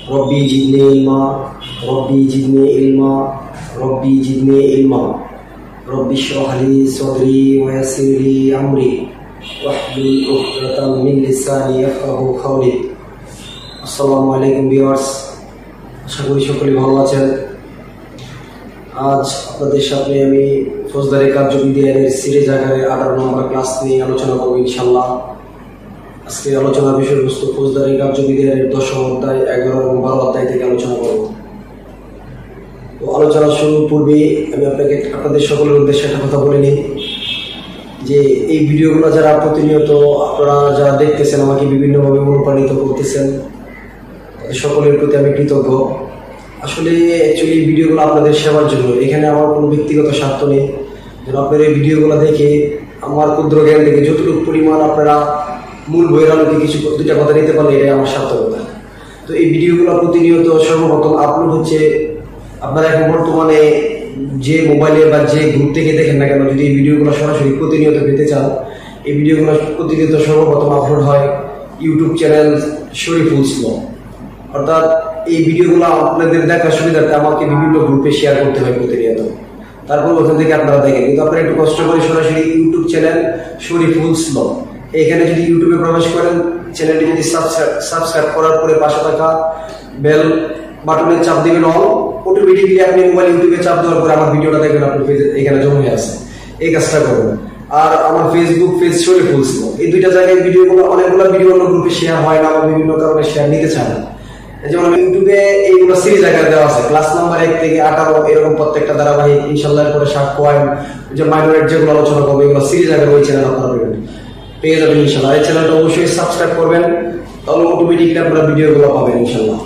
ربي زدني علما ربي زدني علما ربي زدني علما ربي اشرح لي صدري ويسر لي أمري واحلل عقدة من لساني يفقهوا قولي আসসালামু আলাইকুম ভিউয়ার্স, আশা করি সকলে ভালো আছেন। আজ আপনাদের সামনে আমি ফৌজদারি কার্যবিধি আইনের সিরিজ আকারে 18 নম্বর ক্লাস নিয়ে আলোচনা করব ইনশাআল্লাহ। আজকে আলোচনার বিষয়বস্তু ফৌজদারি কার্যবিধি আইনের 10ম অধ্যায়, 11 এবং 12 অধ্যায় থেকে আলোচনা করব। তো আলোচনা শুরুর পূর্বে আমি আপনাদের সকলের উদ্দেশ্যে একটা কথা বলে নিই যে এই ভিডিওগুলো যারা প্রতিনিয়ত আপনারা যারা দেখতেছেন, আমাকে বিভিন্নভাবে অনুপ্রাণিত করতেছেন, সকলের প্রতি আমি কৃতজ্ঞ। আসলে অ্যাকচুয়ালি এই ভিডিওগুলো আপনাদের সেবার জন্য, এখানে আমার কোনো ব্যক্তিগত স্বার্থ নেই। যেন আপনার এই ভিডিওগুলো দেখে আমার ক্ষুদ্র জ্ঞান থেকে যতটুকু পরিমাণ আপনারা মূল বইয়ের আলোকে কিছু দুইটা কথা নিতে পারলে এটাই আমার সার্থকতা। তো এই ভিডিওগুলো প্রতিনিয়ত সর্বপ্রথম আপলোড হচ্ছে, আপনারা এখন বর্তমানে যে মোবাইলে বা যে গ্রুপ থেকে দেখেন না কেন, যদি এই ভিডিওগুলো সরাসরি প্রতিনিয়ত পেতে চান, এই ভিডিওগুলো প্রতিনিয়ত সর্বপ্রথম আপলোড হয় ইউটিউব চ্যানেল শরীফুল ব্লগ। অর্থাৎ এই ভিডিওগুলো আপনাদের দেখার সুবিধার্থে আমাকে বিভিন্ন গ্রুপে শেয়ার করতে হয় প্রতিনিয়ত, তারপর ওখান থেকে আপনারা দেখেন। কিন্তু আপনারা একটু কষ্ট করে সরাসরি ইউটিউব চ্যানেল শরীফুল ব্লগ, এখানে যদি ইউটিউবে প্রবেশ করেন, চ্যানেলটি যদি সাবস্ক্রাইব করার পরে পাশে থাকা বেল বাটনে চাপ দিবেন অল, অটোমেটিকলি আপনি মোবাইল ইউটিউবে চাপ দেওয়ার পরে আমার ভিডিওটা দেখবেন আপনার পেজে এখানে জমা হয়ে আছে। এই কাজটা করবেন। আর আমার ফেসবুক পেজ শরীফুল ব্লগ, এই দুইটা জায়গায় ভিডিওগুলো, অনেকগুলো ভিডিও অন্য গ্রুপে শেয়ার হয় না বা বিভিন্ন কারণে শেয়ার নিতে চায় না। যেমন ইউটিউবে এইগুলো সিরিজ আকারে দেওয়া আছে, ক্লাস নাম্বার 1 থেকে 18 এরকম প্রত্যেকটা ধারাবাহিক, ইনশাআল্লাহ পরে 7 পয়েন্ট, যে মাইনরেট যেগুলো আলোচনা করবো এগুলো সিরিজ আকারে ওই চ্যানেল আপনারা পেয়ে যাবেন ইনশাআল্লাহ। এই চ্যানেলটা অবশ্যই সাবস্ক্রাইব করবেন, তাহলে অটোমেটিকলি আপনারা ভিডিওগুলো পাবেন ইনশাআল্লাহ।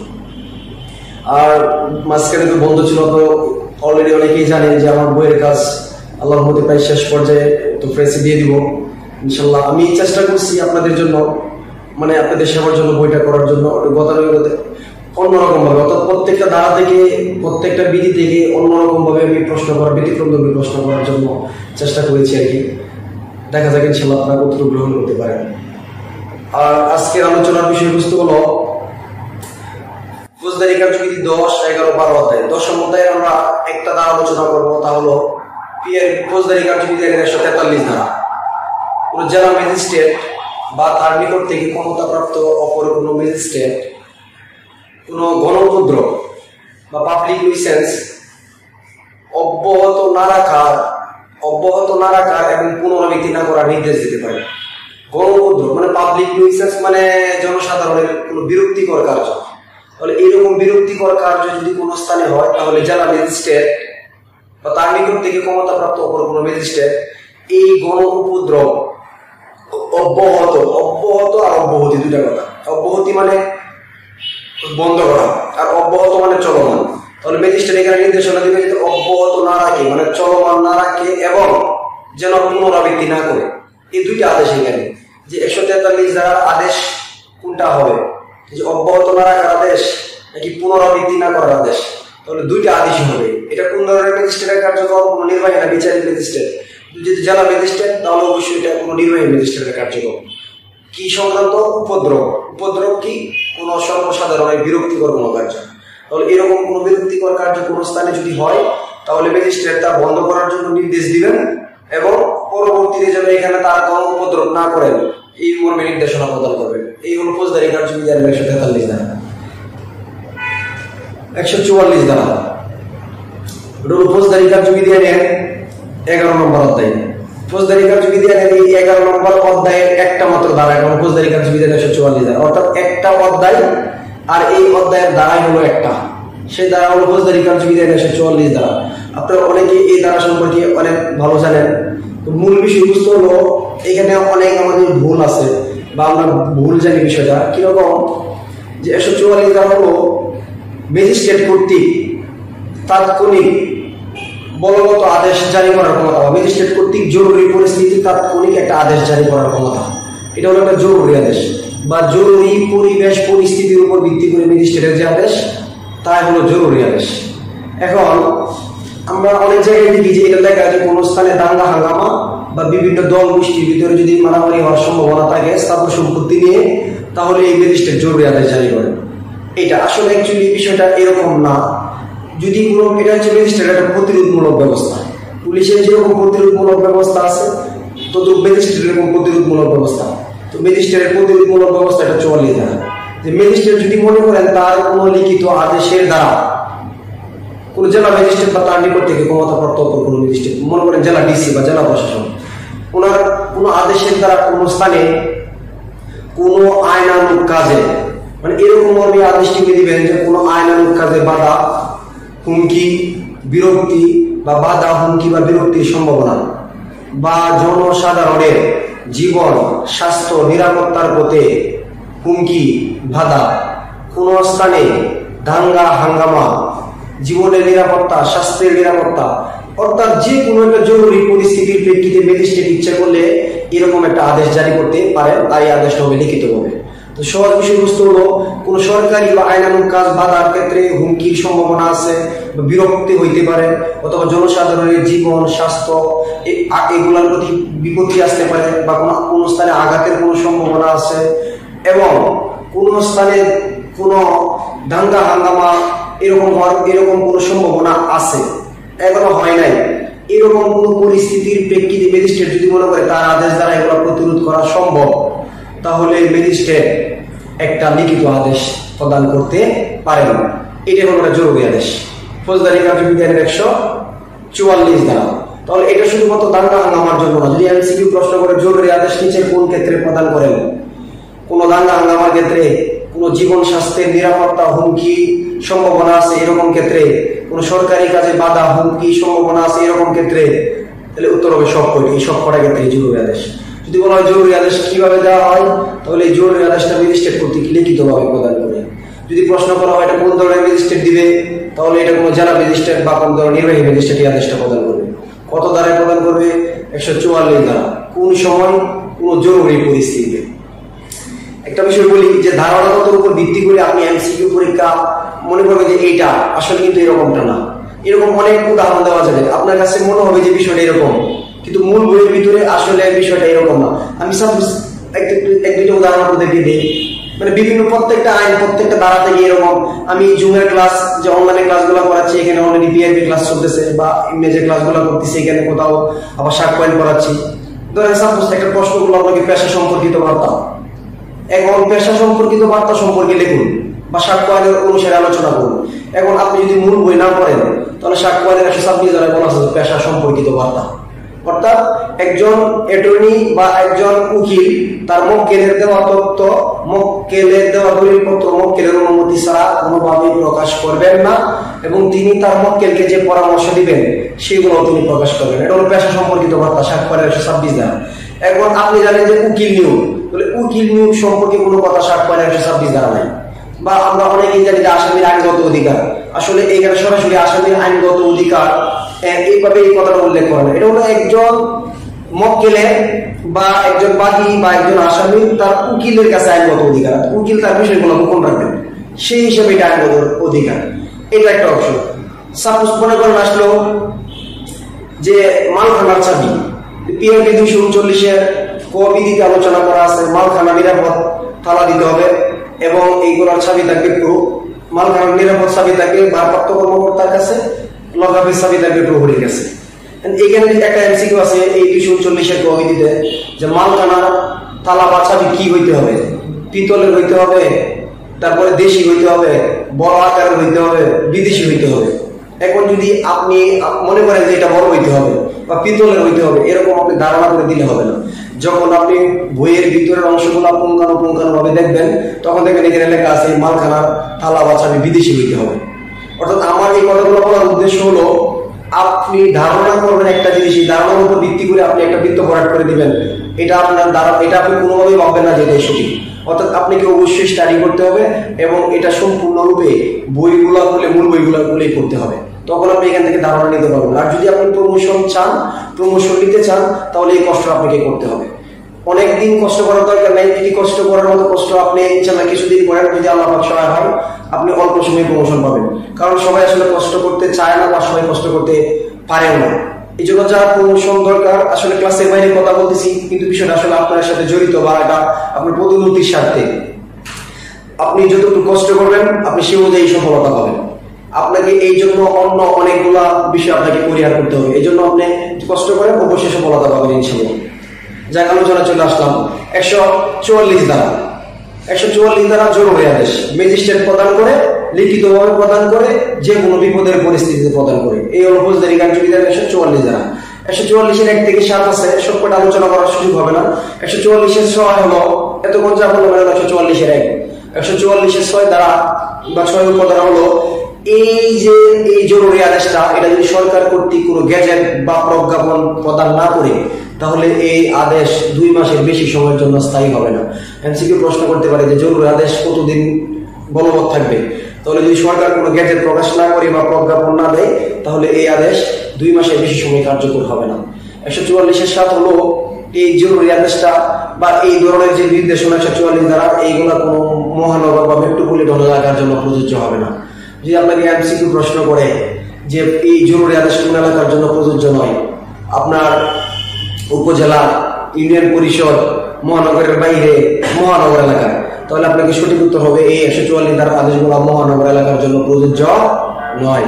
আর মাঝখানে তো বন্ধ ছিল, তো অলরেডি অনেকেই জানেন যে আমার বইয়ের কাজ আল্লাহর মধ্যে প্রায় শেষ পর্যায়ে, তো প্রেসে দিয়ে দিব ইনশাআল্লাহ। আমি চেষ্টা করছি আপনাদের জন্য, মানে আপনাদের সেবার জন্য বইটা করার জন্য গতানুগতিক অন্যরকম ভাবে, অর্থাৎ প্রত্যেকটা ধারা থেকে, প্রত্যেকটা বিধি থেকে অন্যরকম ভাবে আমি প্রশ্ন করার, ব্যতিক্রম ধর্মী প্রশ্ন করার জন্য চেষ্টা করেছি আর কি। দেখা যাক ইনশাআল্লাহ আপনারা কতটুকু গ্রহণ করতে পারেন। আর আজকের আলোচনার বিষয়বস্তু হলো ফৌজদারি কার্যবিধি 10, 11, 12 অধ্যায়। 10ম অধ্যায়ে আমরা একটা ধারা আলোচনা করবো, তা হলো ফৌজদারি কার্যবিধি 143 ধারা। কোন জেলা ম্যাজিস্ট্রেট বা তার নিকট থেকে ক্ষমতাপ্রাপ্ত অপর কোনো ম্যাজিস্ট্রেট কোনো গণউপদ্রব বা পাবলিক নিউসেন্স অব্যাহত না রাখার এবং পুনরাবৃত্তি না করার নির্দেশ দিতে পারে। গণউপদ্রব মানে পাবলিক নিউসেন্স মানে জনসাধারণের কোনো বিরক্তিকর কার্য। তাহলে এইরকম বিরক্তিকর কার্য যদি কোনো স্থানে হয়, তাহলে জেলা ম্যাজিস্ট্রেট বা তার নিকট থেকে ক্ষমতাপ্রাপ্ত অপর কোনো ম্যাজিস্ট্রেট এই গণউপদ্রব অব্যাহত আর অব্যাহতি দুইটা কথা। অব্যাহতি মানে বন্ধ করা, আর অব্যাহত মানে চলমান। তাহলে ম্যাজিস্ট্রেট এখানে নির্দেশনা দিবে যে অব্যাহত না রাখে মানে চলমান না রাখে এবং যেন পুনরাবৃত্তি না করে। এই দুইটা আদেশ এখানে, যে 143 ধারার আদেশ কোনটা হবে, যে অব্যাহত না রাখার আদেশ নাকি পুনরাবৃত্তি না করার আদেশ। তাহলে দুইটা আদেশই হবে। এটা কোন ধরনের ম্যাজিস্ট্রেটের কার্যক্রম, কোনো নির্বাহী না বিচারিক ম্যাজিস্ট্রেট। যদি জেলা ম্যাজিস্ট্রেট তাহলে অবশ্যই এটা কোনো নির্বাহী ম্যাজিস্ট্রেটের কার্যক্রম। কি সংক্রান্ত? উপদ্রব কি? কোনো সর্বসাধারণের বিরক্তিকর কোনো কার্য। তাহলে এরকম কোনো বিরক্তিকর কার্য কোনো স্থানে যদি হয়, তাহলে ম্যাজিস্ট্রেট তা বন্ধ করার জন্য নির্দেশ দিবেন এবং পরবর্তীতে যেন এখানে তার কোনো উপদ্রব না করেন এই মর্মে নির্দেশনা প্রদান করবেন। এই হল ফৌজদারি কার্যবিধি 143 ধারা। 144 ধারা ফৌজদারি কার্যবিধি 11 নম্বর অধ্যায়। ফৌজদারি কার্যবিধি এই 11 নম্বর অধ্যায়ের একটা মাত্র ধারা, এবং ফৌজদারি কার্যবিধি 144 ধারা, অর্থাৎ একটা অধ্যায়, আর এই অধ্যায়ের ধারাই হলো একটা। সেই ধারা হলো ফৌজদারি কার্যবিধি 144 ধারা। আপনারা অনেকে এই ধারা সম্পর্কে অনেক ভালো জানেন। তো মূল বিষয়বস্তু হলো এখানে অনেক আমাদের ভুল আছে বা আমরা ভুল জানি বিষয়টা কিরকম, যে 144 ধারা হলো ম্যাজিস্ট্রেট কর্তৃক তাৎক্ষণিক বলবৎ আদেশ জারি করার ক্ষমতা, ম্যাজিস্ট্রেট কর্তৃক জরুরি পরিস্থিতি তাৎক্ষণিক একটা আদেশ জারি করার ক্ষমতা। এটা হলো একটা জরুরি আদেশ বা জরুরি পরিবেশ পরিস্থিতির উপর ভিত্তি করে ম্যাজিস্ট্রেটের যে আদেশ, তাই হলো জরুরি আদেশ। এখন আমরা অনেক জায়গায় দেখি যে এটা লেখা আছে কোনো স্থানে দাঙ্গা হাঙ্গামা বা বিভিন্ন দল গোষ্ঠীর ভিতরে যদি মারামারি হওয়ার সম্ভাবনা থাকে স্থাবর সম্পত্তি নিয়ে, তাহলে এই ম্যাজিস্ট্রেট জরুরি আদেশ জারি করেন। এটা আসলে অ্যাকচুয়ালি বিষয়টা এরকম না। যদি কোনো এটা হচ্ছে ম্যাজিস্ট্রেট একটা প্রতিরোধমূলক ব্যবস্থা, পুলিশের যেরকম প্রতিরোধমূলক ব্যবস্থা আছে তদ্রুপ ম্যাজিস্ট্রেটের এরকম প্রতিরোধমূলক ব্যবস্থা। তো ম্যাজিস্ট্রেটের প্রতিরোধমূলক ব্যবস্থা এটা 44 ধারা। যে ম্যাজিস্ট্রেট যদি মনে করেন তার কোনো লিখিত আদেশের দ্বারা কোন জেলা ম্যাজিস্ট্রেট বা তার নিকট থেকে ক্ষমতাপ্রাপ্ত কোনো ম্যাজিস্ট্রেট, মনে করেন জেলা ডিসি বা জেলা প্রশাসন, ওনার কোনো আদেশের দ্বারা কোনো স্থানে কোনো আইনানুগ কাজে, মানে এরকম মর্মে আদেশটি দিবেন যে কোনো আইনানুগ কাজে বাধা, হুমকি, বিরক্তি বা বাধা, হুমকি বা বিরক্তির সম্ভাবনা বা জনসাধারণের জীবন, স্বাস্থ্য, নিরাপত্তার পথে হুমকি, বাধা, কোনো স্থানে দাঙ্গা হাঙ্গামা, জীবনের নিরাপত্তা, স্বাস্থ্যের নিরাপত্তা, অর্থাৎ যে কোনো একটা জরুরি পরিস্থিতির প্রেক্ষিতে ম্যাজিস্ট্রেট ইচ্ছা করলে এরকম একটা আদেশ জারি করতে পারেন, আর এই আদেশটা হবে লিখিতভাবে। তো সহজ বিষয়বস্তু হলো কোনো সরকারি বা আইনানুগ কাজ বাধার ক্ষেত্রে হুমকির সম্ভাবনা আছে, বিরক্তি হইতে পারে, অথবা জনসাধারণের জীবন, স্বাস্থ্য এগুলোর প্রতি বিপত্তি আসতে পারে, বা কোনো স্থানে আঘাতের কোনো সম্ভাবনা আছে, এবং কোনো স্থানে কোনো দাঙ্গা হাঙ্গামা এরকম কোনো সম্ভাবনা আছে, এখনো হয় নাই, এরকম কোনো পরিস্থিতির প্রেক্ষিতে ম্যাজিস্ট্রেট যদি মনে করে তার আদেশ দ্বারা এগুলো প্রতিরোধ করা সম্ভব, তাহলে ম্যাজিস্ট্রেট একটা লিখিত আদেশ প্রদান করতে পারেন। এটা হলো একটা জরুরি আদেশ, ফৌজদারি কার্যবিধির 144 ধারা। তাহলে এটা শুধুমাত্র দাঙ্গা হাঙ্গামার জন্য না। যদি এমসিকিউ প্রশ্ন করে জরুরি আদেশ নিচের কোন ক্ষেত্রে প্রদান করেন, কোনো দাঙ্গা হাঙ্গামার ক্ষেত্রে, কোনো জীবন স্বাস্থ্যের নিরাপত্তা হুমকি সম্ভাবনা আছে এরকম ক্ষেত্রে, কোনো সরকারি কাজে বাধা, হুমকি সম্ভাবনা আছে এরকম ক্ষেত্রে, তাহলে উত্তর হবে সব কয়টি, এই সব কটা ক্ষেত্রে জরুরি আদেশ। যদি বলা হয় জরুরি আদেশ কিভাবে দেওয়া হয়, তাহলে এই জরুরি আদেশটা ম্যাজিস্ট্রেট কর্তৃক লিখিতভাবে প্রদান করে। যদি প্রশ্ন করা হয় এটা কোন ধরনের ম্যাজিস্ট্রেট দিবে, তাহলে এটা কোনো জেলা ম্যাজিস্ট্রেট বা কোন ধরনের নির্বাহী ম্যাজিস্ট্রেট এই আদেশটা প্রদান করবে। কত ধারায় প্রদান করবে? 144 ধারা। কোন সময়? কোন জরুরি পরিস্থিতিতে। একটা বিষয় বলি যে ধারণাগতের উপর ভিত্তি করে আপনি এমসিকিউ পরীক্ষা মনে করবেন যে এইটা আসলে কিন্তু এরকমটা না। এরকম অনেক উদাহরণ দেওয়া যাবে, আপনার কাছে মনে হবে যে বিষয়টা এরকম, কিন্তু মূল বইয়ের ভিতরে আসলে বিষয়টা এরকম না। আমি সাপোজ এক দুটো উদাহরণ আপনাদেরকে দিই। মানে বিভিন্ন প্রত্যেকটা আইন, প্রত্যেকটা ধারা থেকে এরকম। আমি জুমের ক্লাস যে অনলাইনে ক্লাসগুলো করাচ্ছি, এখানে অলরেডি বিআইপি ক্লাস চলতেছে, বা ইমেজের ক্লাসগুলো করতেছি, এখানে কোথাও আবার শার্ট পয়েন্ট করাচ্ছি। ধরেন সাপোজ একটা প্রশ্নগুলো আপনাকে পেশা সম্পর্কিত বার্তা, এখন পেশা সম্পর্কিত বার্তা সম্পর্কে লিখুন বা শার্ট পয়েন্টের অনুসারে আলোচনা করুন। এখন আপনি যদি মূল বই না পড়েন, তাহলে শার্ট পয়েন্টের 126 ধারায় বলা আছে পেশা সম্পর্কিত বার্তা, অর্থাৎ একজন অ্যাটর্নি বা একজন উকিল তার মক্কেলের দেওয়া তথ্য, মক্কেলের দেওয়া দলিলপত্র মক্কেলের অনুমতি ছাড়া কোনোভাবেই প্রকাশ করবেন না, এবং তিনি তার মক্কেলকে যে পরামর্শ দিবেন সেগুলো তিনি প্রকাশ করবেন। এটা হলো পেশা সম্পর্কিত বার্তা, শার্ট পয়েন্টের 126 ধারা। এখন আপনি জানেন যে উকিল নিয়োগ, তাহলে উকিল নিয়োগ সম্পর্কে কোনো কথা শার্ট পয়েন্টের 126 ধারা নাই। বা আমরা অনেকেই জানি যে আসামির আইনগত অধিকার, আসলে এইখানে সরাসরি আসামির আইনগত অধিকার এইভাবে এই কথাটা উল্লেখ করা হয়। এটা হলো একজন মক্কেলের বা একজন বাদী বা একজন আসামি তার উকিলের কাছে আইনগত অধিকার, উকিল তার বিষয়গুলো গোপন রাখবেন, সেই হিসেবে এটা আইনগত অধিকার। এটা একটা অপশন। সাপোজ মনে করেন আসলো যে মালখানার চাবি, পিআরটি 239-এর কবিধিতে আলোচনা করা আছে মালখানা নিরাপদ তালা দিতে হবে, এবং এইগুলোর চাবি থাকবে মালখানার নিরাপদ চাবি থাকবে ভারপ্রাপ্ত কর্মকর্তার কাছে, লকআপের চাবি থাকবে প্রহরীর কাছে। এখানে একটা এমসিকিউ আছে এই 239-এর কবিধিতে যে মালখানার তালা বা চাবি কি হইতে হবে, পিতলের হইতে হবে, তারপরে দেশি হইতে হবে, বড় আকারের হইতে হবে, বিদেশি হইতে হবে। এখন যদি আপনি মনে করেন যে এটা বড় হইতে হবে বা পিতলের হইতে হবে, এরকম আপনি ধারণা করে দিলে হবে না। যখন আপনি বইয়ের ভিতরের অংশগুলো পুঙ্খানুপুঙ্খানুভাবে দেখবেন, তখন দেখবেন এখানে লেখা আছে মালখানার থালা বা চাবি বিদেশি হইতে হবে। অর্থাৎ আমার এই কথাগুলো বলার উদ্দেশ্য হলো আপনি ধারণা করবেন একটা জিনিস, এই ধারণার উপর ভিত্তি করে আপনি একটা বৃত্ত ভরাট করে দিবেন, এটা আপনার দ্বারা এটা আপনি কোনোভাবেই ভাববেন না যে এটাই সঠিক। অর্থাৎ আপনাকে অবশ্যই স্টাডি করতে হবে এবং এটা সম্পূর্ণরূপে বইগুলো খুলে মূল বইগুলো খুলেই পড়তে হবে, তখন আপনি এখান থেকে ধারণা নিতে পারবেন। আর যদি আপনি প্রমোশন নিতে চান, তাহলে এই কষ্ট আপনাকে করতে হবে। অনেকদিন কষ্ট করার দরকার নাই, যদি কষ্ট করার মতো কষ্ট আপনি ইনশাআল্লাহ কিছুদিন করেন, যদি আল্লাহ পাক সহায় হয়, আপনি অল্প সময়ে প্রমোশন পাবেন। কারণ সবাই আসলে কষ্ট করতে চায় না বা সবাই কষ্ট করতে পারেও না। এই জন্য যারা প্রমোশন দরকার, আসলে ক্লাসের বাইরে কথা বলতেছি, কিন্তু বিষয়টা আসলে আপনার সাথে জড়িত বা এটা আপনার পদোন্নতির স্বার্থে। আপনি যতটুকু কষ্ট করবেন আপনি সে অনুযায়ী সফলতা পাবেন। আপনাকে এই জন্য অন্য অনেকগুলা বিষয় আপনাকে পরিহার করতে হবে, এই জন্য আপনি কষ্ট করেন, অবশ্যই সফলতা পাবেন ইনশাআল্লাহ। যাক, আলোচনা চলে আসলাম 144 ধারা। 144 ধারা জরুরি আদেশ ম্যাজিস্ট্রেট প্রদান করে, লিখিতভাবে প্রদান করে, যে কোনো বিপদের পরিস্থিতিতে প্রদান করে। এই হলো ফৌজদারি কার্যবিধান 144 ধারা। 144-এর 1 থেকে 7 আছে, সবকটা আলোচনা করার সুযোগ হবে না। 144-এর 6 হলো এতক্ষণ যা বললাম 144-এর 1। 144-এর 6 ধারা বা 6 উপধারা হলো এই যে এই জরুরি আদেশটা, এটা যদি সরকার কর্তৃক কোনো গ্যাজেট বা প্রজ্ঞাপন প্রদান না করে তাহলে এই আদেশ 2 মাসের বেশি সময়ের জন্য স্থায়ী হবে না। এমসিকিউ প্রশ্ন করতে পারে যে জরুরি আদেশ কতদিন বলবৎ থাকবে, তাহলে যদি সরকার কোনো গ্যাজেট প্রকাশ না করে বা প্রজ্ঞাপন না দেয় তাহলে এই আদেশ 2 মাসের বেশি সময় কার্যকর হবে না। 144-এর 7 হলো এই জরুরি আদেশটা বা এই ধরনের যে নির্দেশনা 144 দ্বারা এইগুলা কোনো মহানগর বা মেট্রোপলিটন এলাকার জন্য প্রযোজ্য হবে না। যদি আপনাকে এমসিকিউ প্রশ্ন করে যে এই জরুরি আদেশ কোন এলাকার জন্য প্রযোজ্য নয়, আপনার উপজেলা, ইউনিয়ন পরিষদ, মহানগরের বাইরে, মহানগর এলাকায়, তাহলে আপনাকে সঠিক উত্তর হবে এই 144 ধারার আদেশগুলো মহানগর এলাকার জন্য প্রযোজ্য নয়।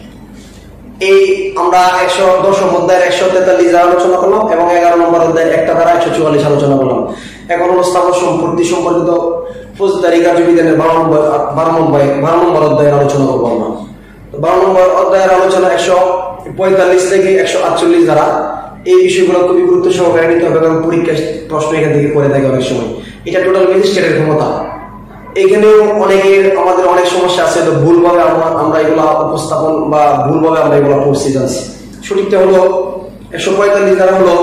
এই আমরা 110 অধ্যায়ের 143 ধারা আলোচনা করলাম এবং 11 নম্বর অধ্যায়ের একটা ধারা 144 আলোচনা করলাম। এখন হলো স্থাবর সম্পত্তি সম্পর্কিত ফৌজদারি কার্যবিধানের 12 নম্বর অধ্যায়ের আলোচনা করবো আমরা। 12 নম্বর অধ্যায়ের আলোচনা 145 থেকে 148 ধারা। এই বিষয়গুলো খুবই গুরুত্ব সহকারে নিতে হবে, কারণ পরীক্ষায় প্রশ্ন এখান থেকে করে থাকে অনেক সময়। এটা টোটাল ম্যাজিস্ট্রেটের ক্ষমতা। এখানেও আমাদের অনেক সমস্যা আছে, ভুলভাবে আমরা এগুলা উপস্থাপন বা ভুলভাবে আমরা এগুলা পড়ছি জানছি। সঠিকটা হলো 145 ধারা হলো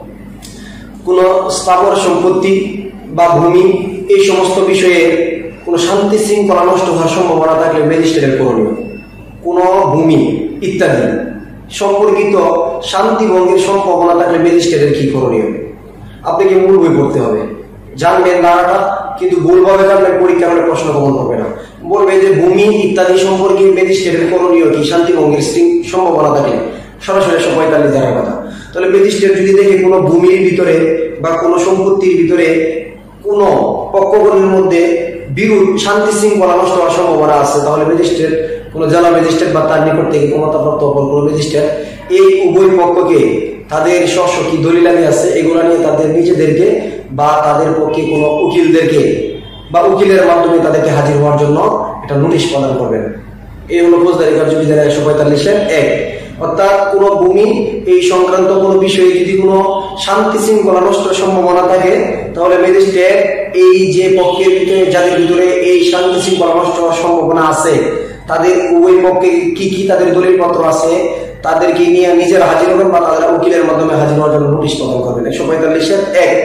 কোন স্থাবর সম্পত্তি বা ভূমি এই সমস্ত বিষয়ে কোন শান্তি শৃঙ্খলা নষ্ট হওয়ার সম্ভাবনা থাকলে ম্যাজিস্ট্রেটের করণীয়। কোন ভূমি ইত্যাদি সম্পর্কিত শান্তি ভঙ্গের সম্ভাবনা থাকলে ম্যাজিস্ট্রেটের কি করণীয়, আপনাকে মূল বই পড়তে হবে, জানবেন ধারাটা, কিন্তু ভুলভাবে জানবেন পরীক্ষা হলে প্রশ্ন কমন হবে না। বলবে যে ভূমি ইত্যাদি সম্পর্কে ম্যাজিস্ট্রেটের করণীয় কি শান্তি ভঙ্গের সম্ভাবনা থাকলে, সরাসরি 145 ধারার কথা। তাহলে ম্যাজিস্ট্রেট যদি দেখে কোনো ভূমির ভিতরে বা কোনো সম্পত্তির ভিতরে কোনো পক্ষগণের মধ্যে বিরোধ, শান্তি শৃঙ্খলা নষ্ট হওয়ার সম্ভাবনা আছে, তাহলে ম্যাজিস্ট্রেট, কোনো জেলা ম্যাজিস্ট্রেট বা তার নিকট থেকে ক্ষমতাপ্রাপ্ত অপর কোনো ম্যাজিস্ট্রেট এই উভয় পক্ষকে তাদের স্ব কি দলিলানি আছে এগুলা নিয়ে তাদের নিজেদেরকে বা তাদের পক্ষে কোনো উকিলদেরকে বা উকিলের মাধ্যমে তাদেরকে হাজির হওয়ার জন্য একটা নোটিশ প্রদান করবেন। এই হলো ফৌজদারি কার্যবিধানের 145-এর 1। অর্থাৎ কোনো ভূমি এই সংক্রান্ত কোনো বিষয়ে যদি কোনো শান্তি শৃঙ্খলা নষ্টের সম্ভাবনা থাকে তাহলে ম্যাজিস্ট্রেট এই যে পক্ষের ভিতরে যাদের ভিতরে এই শান্তি শৃঙ্খলা নষ্ট হওয়ার সম্ভাবনা আছে তাদের উভয় পক্ষে কি কি তাদের দলিলপত্র আছে তাদেরকে নিয়ে নিজেরা হাজির হবেন বা তাদের উকিলের মাধ্যমে হাজির হওয়ার জন্য নোটিশ প্রদান করবেন। 145-এর 1।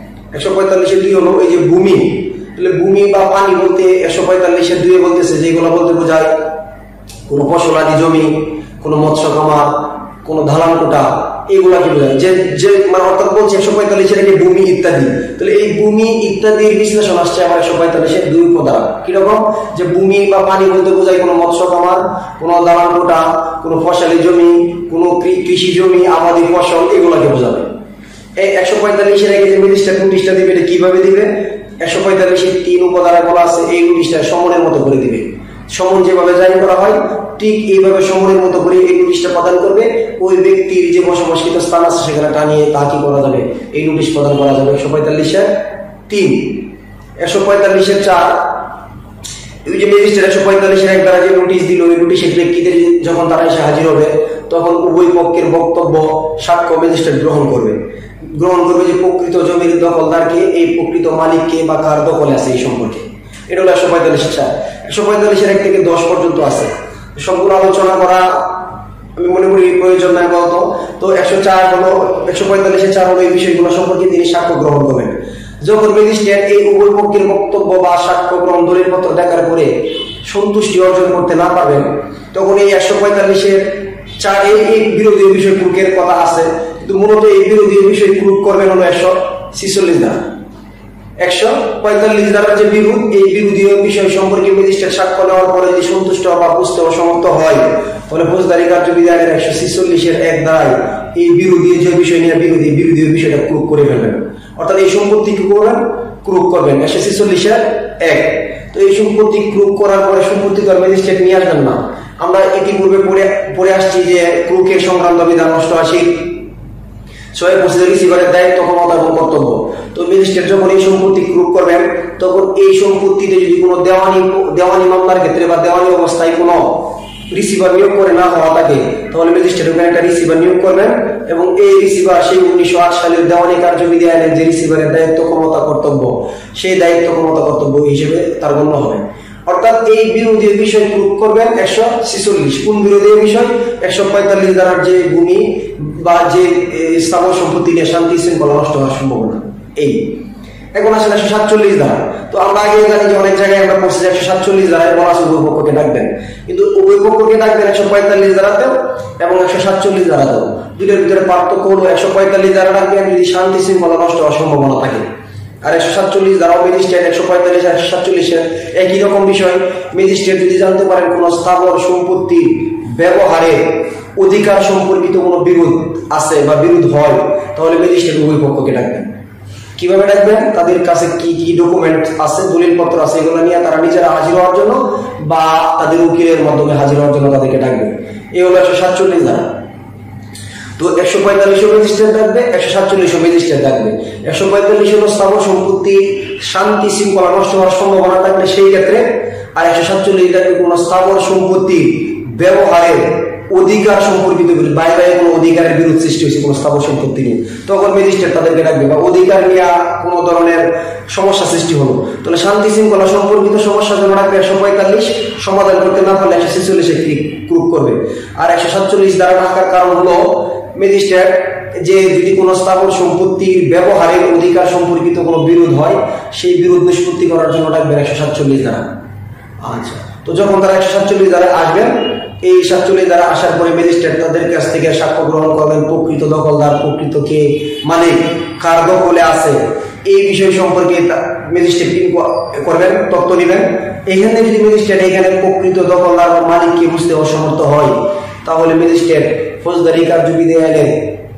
145-এর 2 হলো এই যে ভূমি, তাহলে ভূমি বা পানি বলতে 145-এর 2 বলতেছে যেগুলো বলতে বোঝায় কোনো ফসলাদি জমি, কোনো মৎস্য খামার, কোনো ধালান কোটা, এগুলাকে বোঝায় যে মানে অর্থাৎ বলছে 145-এর ভূমি ইত্যাদি। তাহলে এই ভূমি ইত্যাদির বিশ্লেষণ আসছে আমার 145-এর 2 উপধারা। কিরকম, যে ভূমি বা পানি বলতে বোঝায় কোনো মৎস্য খামার, কোনো ধালান কোটা, কোনো ফসলি জমি, কোনো কৃষি জমি, আবাদি ফসল, এগুলাকে বোঝাবে। এই 145-এর যে ম্যাজিস্ট্রেট নোটিশটা দিবে এটা কিভাবে দিবে, 145-এর 3 উপধারা বলা আছে এই নোটিশটা সমনের মতো করে দিবে। সমন যেভাবে জারি করা হয় ঠিক এইভাবে সমনের মতো করে এই নোটিশটা প্রদান করবে। ওই ব্যক্তির যে বসবাসকৃত স্থান আছে সেখানে টানিয়ে তা কি করা যাবে, এই নোটিশ প্রদান করা যাবে। 145-এর 3। 145-এর 4 এই যে ম্যাজিস্ট্রেট 145-এর 1 দ্বারা যে নোটিশ দিল ওই নোটিশের ব্যক্তিদের যখন তারা এসে হাজির হবে তখন উভয় পক্ষের বক্তব্য সাক্ষ্য ম্যাজিস্ট্রেট গ্রহণ করবে যে প্রকৃত জমির দখলদারকে, এই প্রকৃত মালিককে বা কার দখলে আছে এই সম্পর্কে। এটা হলো 145-এর 4। 145-এর 1 থেকে 10 পর্যন্ত আছে, সবগুলো আলোচনা করা আমি মনে করি প্রয়োজন নাই বলতো। তো 104 হলো 145-এর 4 হলো এই বিষয়গুলো সম্পর্কে তিনি সাক্ষ্য গ্রহণ করবেন। যখন ম্যাজিস্ট্রেট এই উভয় পক্ষের বক্তব্য বা সাক্ষ্য গ্রহণ দলিলপত্র দেখার পরে সন্তুষ্টি অর্জন করতে না পারবেন তখন এই 145-এর 4 এই বিরোধী বিষয় প্রয়োগের কথা আছে, কিন্তু মূলত এই বিরোধী বিষয় প্রয়োগ করবেন হলো 146 ধারা। 145 ধারার যে বিরোধ, এই বিরোধী বিষয় সম্পর্কে ম্যাজিস্ট্রেট সাক্ষ্য নেওয়ার পরে যদি সন্তুষ্ট বা বুঝতে অসমর্থ হয় তাহলে ফৌজদারি কার্যবিধানের 146-এর 1 দ্বারাই এই বিরোধী যে বিষয় নিয়ে বিরোধী বিষয়টা প্রয়োগ করে ফেলবেন। অর্থাৎ এই সম্পত্তি কি করবেন, প্রয়োগ করবেন 146-এর 1। তো এই সম্পত্তি ক্রুক করার পরে সম্পত্তি তো ম্যাজিস্ট্রেট নিয়ে আসবেন না। আমরা ইতিপূর্বে পড়ে আসছি যে ক্রুকের সংক্রান্ত বিধান 88 রিসিভারের দায়িত্ব, ক্ষমতা এবং কর্তব্য। তো ম্যাজিস্ট্রেট যখন এই সম্পত্তি ক্রুক করবেন তখন এই সম্পত্তিতে যদি কোনো দেওয়ানি মামলার ক্ষেত্রে বা দেওয়ানি অবস্থায় কোনো রিসিভার নিয়োগ করে না হওয়া থাকে, তাহলে ম্যাজিস্ট্রেট ওখানে একটা রিসিভার নিয়োগ করবেন এবং এই রিসিভার সেই 1908 সালের দেওয়ানি কার্যবিধি আইনের যে রিসিভারের দায়িত্ব, ক্ষমতা, কর্তব্য, সেই দায়িত্ব, ক্ষমতা, কর্তব্য হিসেবে তার গণ্য হবে। অর্থাৎ এই বিরোধী বিষয় প্রয়োগ করবেন 146। কোন বিরোধী বিষয়? 145 ধারার যে ভূমি বা যে স্থাবর সম্পত্তি নিয়ে শান্তি শৃঙ্খলা নষ্ট হওয়ার সম্ভাবনা। এই এখন আসলে 147 ধারা। তো আমরা আগে জানি যে অনেক জায়গায় আমরা পড়ছি 147 ধারায় বলা আছে উভয় পক্ষকে ডাকবেন, কিন্তু উভয় পক্ষকে ডাকবেন 145 ধারাতেও এবং 147 ধারাতেও। দুটোর ভিতরে পার্থক্য হলো 145 ধারা ডাকবেন যদি শান্তি শৃঙ্খলা নষ্ট হওয়ার সম্ভাবনা থাকে, আর 147 ধারা ম্যাজিস্ট্রেট 145 আর 147 একই রকম বিষয়। ম্যাজিস্ট্রেট যদি জানতে পারেন কোন স্থাবর সম্পত্তির ব্যবহারে অধিকার সম্পর্কিত কোনো বিরোধ আছে বা বিরোধ হয়, তাহলে ম্যাজিস্ট্রেট উভয় পক্ষকে ডাকবেন। কিভাবে ডাকবেন? তাদের কাছে কি কি ডকুমেন্ট আছে, দলিলপত্র আছে, এগুলো নিয়ে তারা নিজেরা হাজির হওয়ার জন্য বা তাদের উকিলের মাধ্যমে হাজির হওয়ার জন্য তাদেরকে ডাকবে। এই হলো 147 ধারা। তো 145 ম্যাজিস্ট্রেট ডাকবে, 147 ম্যাজিস্ট্রেট ডাকবে। 145 হলো স্থাবর সম্পত্তি শান্তি শৃঙ্খলা নষ্ট হওয়ার সম্ভাবনা থাকলে সেই ক্ষেত্রে, আর 147 ডাকবে কোন স্থাবর সম্পত্তি ব্যবহারের অধিকার সম্পর্কিত বাইরে কোনো অধিকারের বিরোধ সৃষ্টি হয়েছে কোনো স্থাবর সম্পত্তি নিয়ে, তখন ম্যাজিস্ট্রেট তাদেরকে ডাকবে। বা অধিকার নিয়ে কোনো ধরনের সমস্যা সৃষ্টি হলো, তাহলে শান্তি শৃঙ্খলা সম্পর্কিত সমস্যার জন্য ডাকবে 145, সমাধান করতে না পারলে 146 ক্রুক করবে। আর 147 দ্বারা ডাকার কারণ হলো ম্যাজিস্ট্রেট যে যদি কোনো স্থাবর সম্পত্তির ব্যবহারের অধিকার সম্পর্কিত কোনো বিরোধ হয়, সেই বিরোধ নিষ্পত্তি করার জন্য ডাকবেন 147 দ্বারা। আচ্ছা, তো যখন তারা 147 দ্বারা আসবেন, এই 147 দ্বারা আসার পরে ম্যাজিস্ট্রেট তাদের কাছ থেকে সাক্ষ্য গ্রহণ করবেন, প্রকৃত দখলদার, প্রকৃত কে মালিক, কার দখলে আছে, এই বিষয় সম্পর্কে ম্যাজিস্ট্রেট করবেন, তথ্য নেবেন। এখানে যদি ম্যাজিস্ট্রেট এখানে প্রকৃত দখলদার বা মালিককে বুঝতে অসমর্থ হয়, তাহলে ম্যাজিস্ট্রেট ফৌজদারি কার্যবিধি আইনের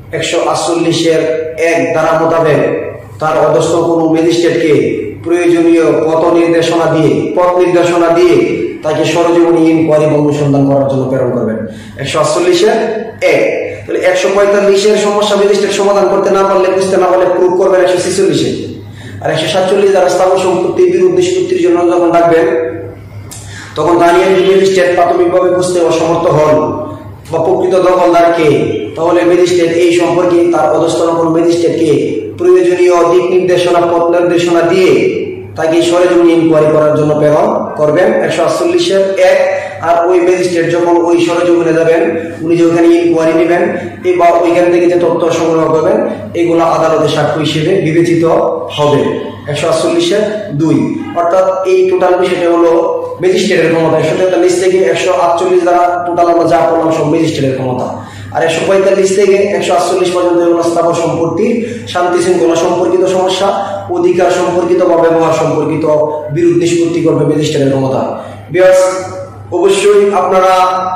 148-1 ধারা মোতাবেক তার অধস্থ কোনো ম্যাজিস্ট্রেটকে প্রয়োজনীয় পথ নির্দেশনা দিয়ে তাকে সরজমিনী ইনকোয়ারি বা অনুসন্ধান করার জন্য প্রেরণ করবেন। 148-1। তাহলে 145 সমস্যা ম্যাজিস্ট্রেট সমাধান করতে না পারলে, বুঝতে না পারলে প্রুভ করবেন 146। আর 147 দ্বারা স্থাবর সম্পত্তির বিরোধ নিষ্পত্তির জন্য যখন ডাকবেন, তখন দাঁড়িয়ে যদি ম্যাজিস্ট্রেট প্রাথমিকভাবে বুঝতে অসমর্থ হন বা প্রকৃত দখলদারকে, তাহলে ম্যাজিস্ট্রেট এই সম্পর্কে তার অধস্থ ম্যাজিস্ট্রেটকে প্রয়োজনীয় দিক নির্দেশনা, পথ নির্দেশনা দিয়ে তাকে সরেজমিনী ইনকোয়ারি করার জন্য প্রেরণ করবেন 148-1। আর ওই ম্যাজিস্ট্রেট যখন ওই সরেজমিনে যাবেন, উনি যে ওখানে ইনকোয়ারি নেবেন বা ওইখান থেকে যে তথ্য সংগ্রহ করবেন, এগুলো আদালতে সাক্ষ্য হিসেবে বিবেচিত হবে 148-2। অর্থাৎ এই টোটাল বিষয়টা হলো ম্যাজিস্ট্রেটের ক্ষমতা। 143 থেকে 148 দ্বারা টোটাল আমরা যা পড়লাম সব ম্যাজিস্ট্রেটের ক্ষমতা। আর 145 থেকে 148 পর্যন্ত এগুলো স্থাবর সম্পত্তির শান্তি শৃঙ্খলা সম্পর্কিত সমস্যা, অধিকার সম্পর্কিত বা ব্যবহার সম্পর্কিত বিরোধ নিষ্পত্তি করবে ম্যাজিস্ট্রেটের ক্ষমতা। বিকজ অবশ্যই আপনারা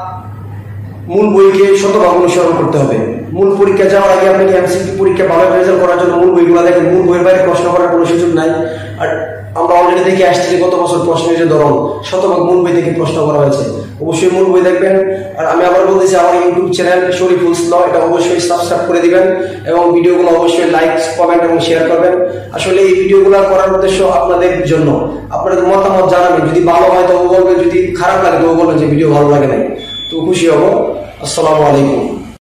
মূল বইকে শতভাগ অনুসরণ করতে হবে। মূল পরীক্ষা যাওয়ার আগে আপনাকে এমসিকিউ পরীক্ষা ভালো রেজাল্ট করার জন্য মূল বইগুলো দেখেন। মূল বইয়ের বাইরে প্রশ্ন করার কোনো সুযোগ নাই। আর আমরা অলরেডি দেখে আসছি যে গত বছর প্রশ্নের যে ধরন, শতভাগ মূল বই থেকে প্রশ্ন করা হয়েছে। অবশ্যই মূল বই দেখবেন। আর আমি আবার বলতেছি, আমার ইউটিউব চ্যানেল শরীফুলস ল, এটা অবশ্যই সাবস্ক্রাইব করে দিবেন এবং ভিডিওগুলো অবশ্যই লাইক, কমেন্ট এবং শেয়ার করবেন। আসলে এই ভিডিওগুলো করার উদ্দেশ্য আপনাদের জন্য, আপনাদের মতামত জানাবেন। যদি ভালো হয় তবু বলবেন, যদি খারাপ লাগে তবু বলবেন যে ভিডিও ভালো লাগে নাই, তো খুশি হব। আসসালামু আলাইকুম।